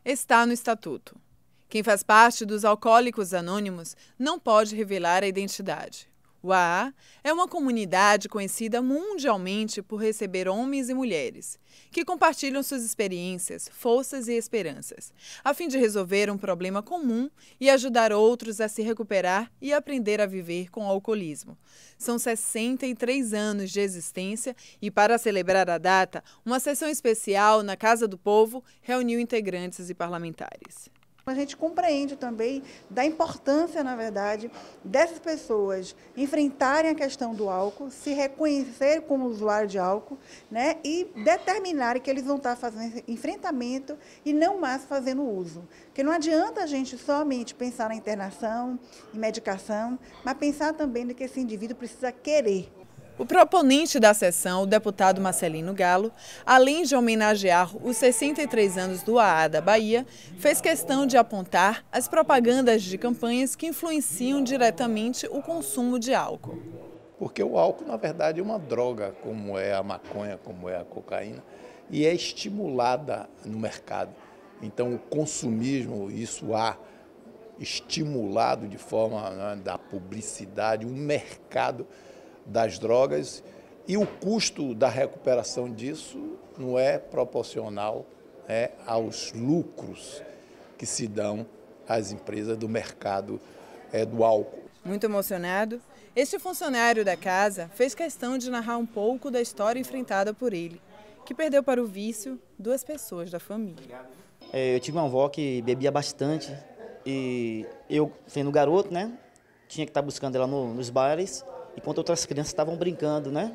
está no Estatuto. Quem faz parte dos Alcoólicos Anônimos não pode revelar a identidade. O AA é uma comunidade conhecida mundialmente por receber homens e mulheres que compartilham suas experiências, forças e esperanças, a fim de resolver um problema comum e ajudar outros a se recuperar e aprender a viver com o alcoolismo. São 63 anos de existência e, para celebrar a data, uma sessão especial na Casa do Povo reuniu integrantes e parlamentares. A gente compreende também da importância, na verdade, dessas pessoas enfrentarem a questão do álcool, se reconhecer como usuário de álcool, né, e determinarem que eles vão estar fazendo enfrentamento e não mais fazendo uso. Porque não adianta a gente somente pensar na internação, em medicação, mas pensar também no que esse indivíduo precisa querer. O proponente da sessão, o deputado Marcelino Galo, além de homenagear os 63 anos do AA da Bahia, fez questão de apontar as propagandas de campanhas que influenciam diretamente o consumo de álcool. Porque o álcool, na verdade, é uma droga, como é a maconha, como é a cocaína, e é estimulada no mercado. Então, o consumismo, isso há estimulado de forma, né, da publicidade, um mercado das drogas, e o custo da recuperação disso não é proporcional, né, aos lucros que se dão às empresas do mercado do álcool. Muito emocionado, este funcionário da casa fez questão de narrar um pouco da história enfrentada por ele, que perdeu para o vício 2 pessoas da família. Eu tive uma avó que bebia bastante e eu, sendo garoto, né, tinha que estar buscando ela nos bares, enquanto outras crianças estavam brincando, né?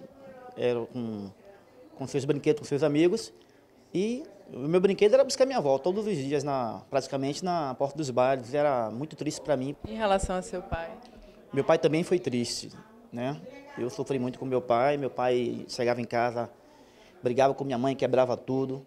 Com seus brinquedos, com seus amigos. E o meu brinquedo era buscar minha avó todos os dias, praticamente na porta dos bares. Era muito triste para mim. Em relação a seu pai? Meu pai também foi triste, né? Eu sofri muito com meu pai. Meu pai chegava em casa, brigava com minha mãe, quebrava tudo.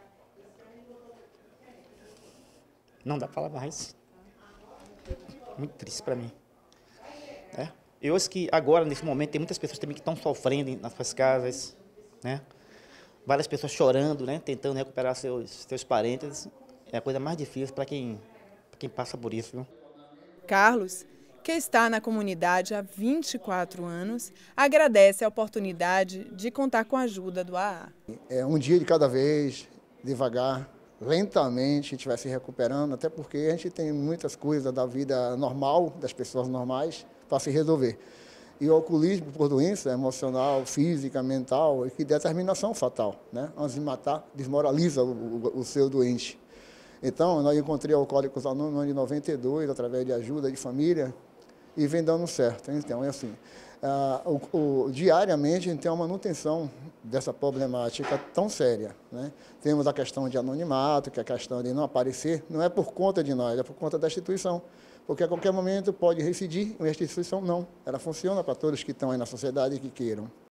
Não dá para falar mais. Muito triste para mim. Eu acho que agora, nesse momento, tem muitas pessoas também que estão sofrendo nas suas casas, né? Várias pessoas chorando, né? Tentando recuperar seus parentes. É a coisa mais difícil para quem passa por isso, viu? Carlos, que está na comunidade há 24 anos, agradece a oportunidade de contar com a ajuda do AA. É um dia de cada vez, devagar, lentamente, a gente vai se recuperando, até porque a gente tem muitas coisas da vida normal, das pessoas normais, para se resolver. E o alcoolismo, por doença emocional, física, mental, é que determinação fatal, né? Antes de matar, desmoraliza o seu doente. Então, nós encontrei Alcoólicos Anônimos no ano de 92, através de ajuda de família, e vem dando certo. Então, é assim, diariamente a gente tem uma manutenção dessa problemática tão séria, né? Temos a questão de anonimato, que é a questão de não aparecer, não é por conta de nós, é por conta da instituição. Porque a qualquer momento pode reincidir, a instituição não. Ela funciona para todos que estão aí na sociedade e que queiram.